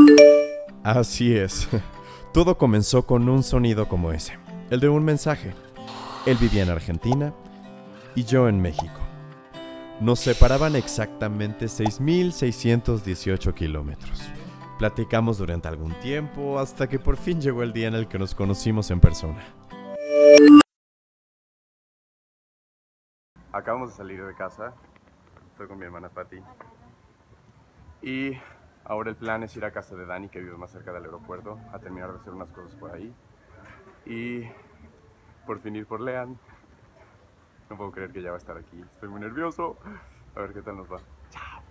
Así es. Todo comenzó con un sonido como ese, el de un mensaje. Él vivía en Argentina y yo en México. Nos separaban exactamente 6.618 kilómetros. Platicamos durante algún tiempo hasta que por fin llegó el día en el que nos conocimos en persona. Acabamos de salir de casa. Estoy con mi hermana Patti. Y ahora el plan es ir a casa de Dani, que vive más cerca del aeropuerto, a terminar de hacer unas cosas por ahí. Y por fin ir por Lean. No puedo creer que ya va a estar aquí. Estoy muy nervioso. A ver qué tal nos va. Chao.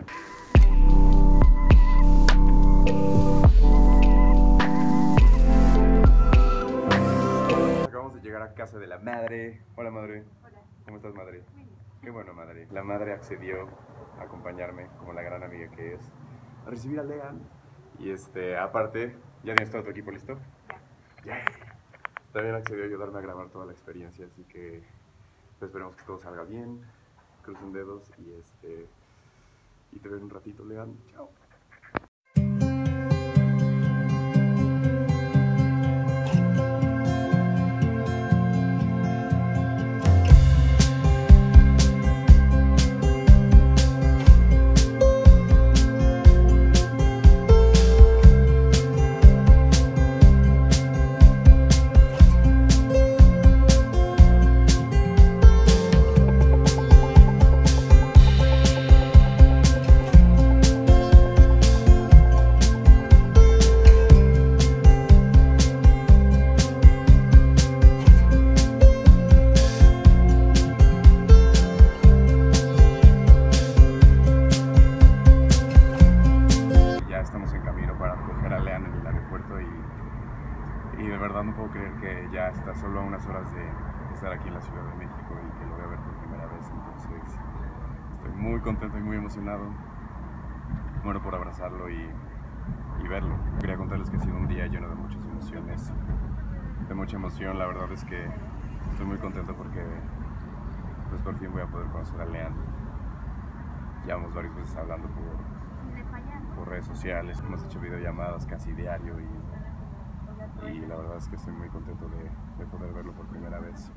Acabamos de llegar a casa de la madre. Hola, madre. Hola. ¿Cómo estás, madre? Qué bueno, madre. La madre accedió a acompañarme, como la gran amiga que es, a recibir a Lean. Y aparte, ¿ya tienes todo tu equipo listo? Ya. Yeah. También accedió a ayudarme a grabar toda la experiencia, así que pues, esperemos que todo salga bien. Crucen dedos y te veo en un ratito, Lean. Chao. Y de verdad no puedo creer que ya está solo a unas horas de estar aquí en la Ciudad de México y que lo voy a ver por primera vez. Entonces estoy muy contento y muy emocionado. Muero por abrazarlo y verlo. Quería contarles que ha sido un día lleno de muchas emociones, de mucha emoción. La verdad es que estoy muy contento porque pues por fin voy a poder conocer a Lean. Llevamos varias veces hablando por redes sociales, hemos hecho videollamadas casi diario y la verdad es que estoy muy contento de poder verlo por primera vez.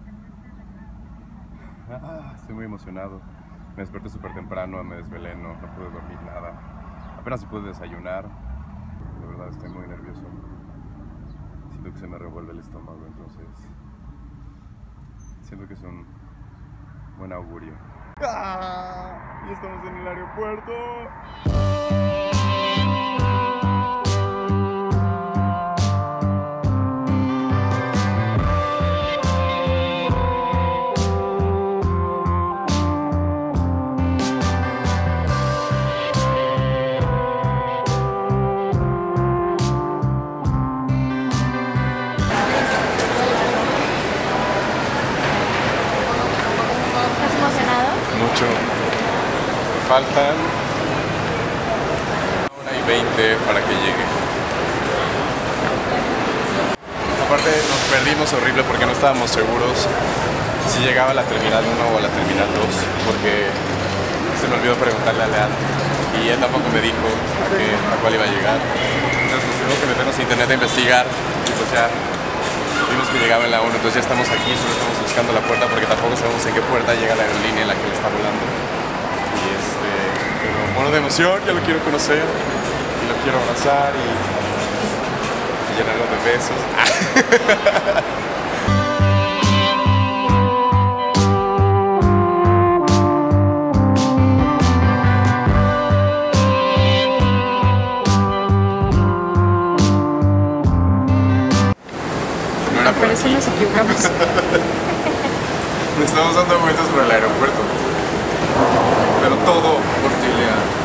Estoy muy emocionado. Me desperté súper temprano, me desvelé, no pude dormir nada. Apenas si pude desayunar. De verdad estoy muy nervioso. Siento que se me revuelve el estómago, entonces siento que es un buen augurio. Ya estamos en el aeropuerto. Mucho. Faltan 1:20 para que llegue. Aparte nos perdimos horrible porque no estábamos seguros si llegaba a la terminal 1 o a la terminal 2 porque se me olvidó preguntarle a Lean y él tampoco me dijo a cuál iba a llegar. Entonces nos tuvimos que meternos a internet a investigar y pues ya vimos que llegaba en la 1, entonces ya estamos aquí, solo estamos buscando la puerta porque tampoco sabemos en qué puerta llega la aerolínea en la que él está volando. Y pero bueno, de emoción, ya lo quiero conocer y lo quiero abrazar y llenarlo de besos. Por eso nos equivocamos. Nos estamos dando vueltas por el aeropuerto. Pero todo por ti, Lean.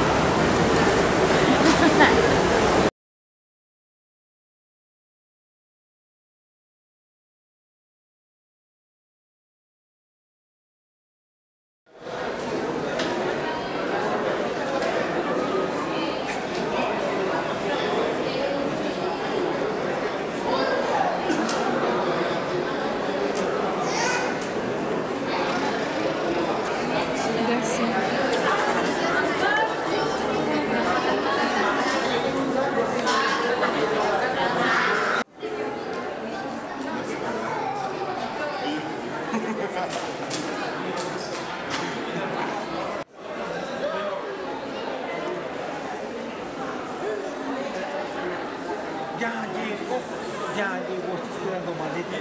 Ya llegó, estoy esperando maleta.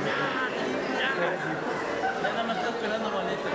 Ya nada más está esperando maleta.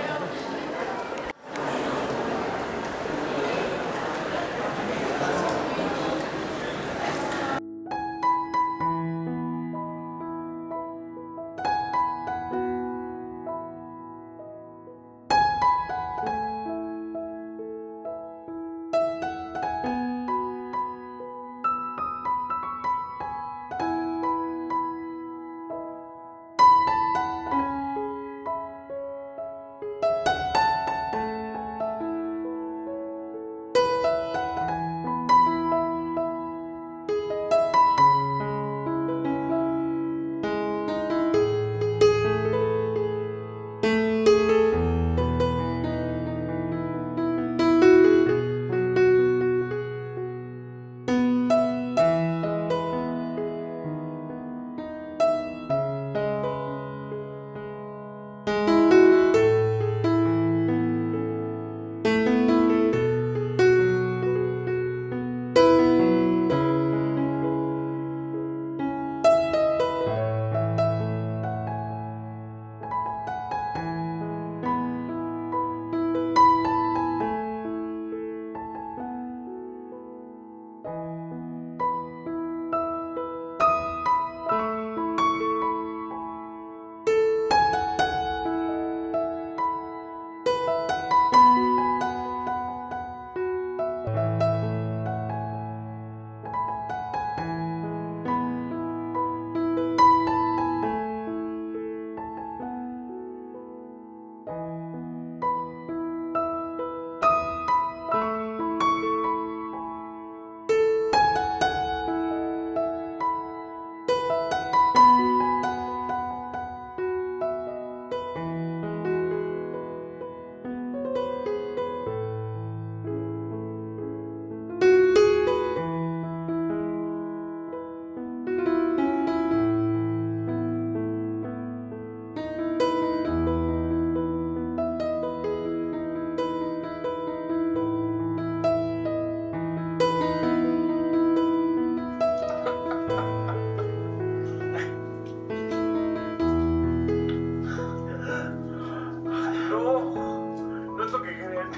No es lo que creen.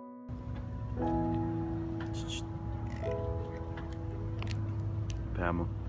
Te amo.